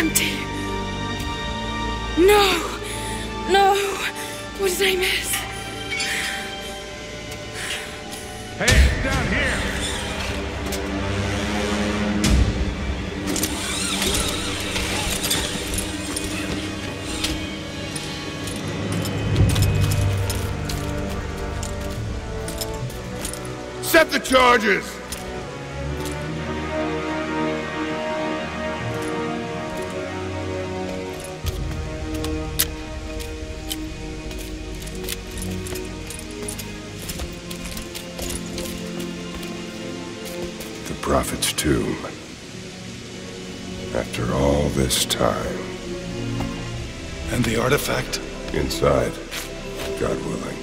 empty. No! No! What did I miss? Hey, down here! Set the charges! The Prophet's tomb. After all this time. And the artifact? Inside, God willing.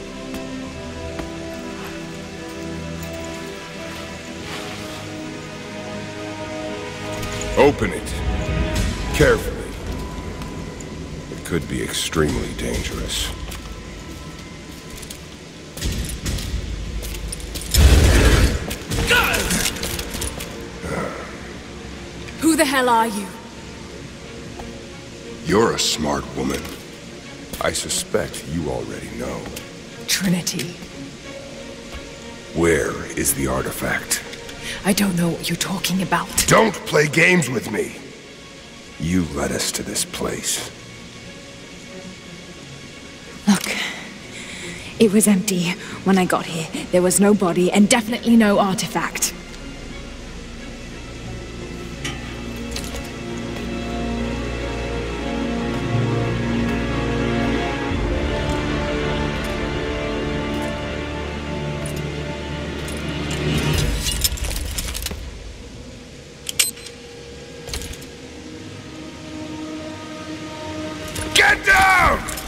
Open it. Carefully. It could be extremely dangerous. Who the hell are you? You're a smart woman. I suspect you already know. Trinity. Where is the artifact? I don't know what you're talking about. Don't play games with me! You led us to this place. Look, it was empty when I got here. There was no body and definitely no artifact. Get down!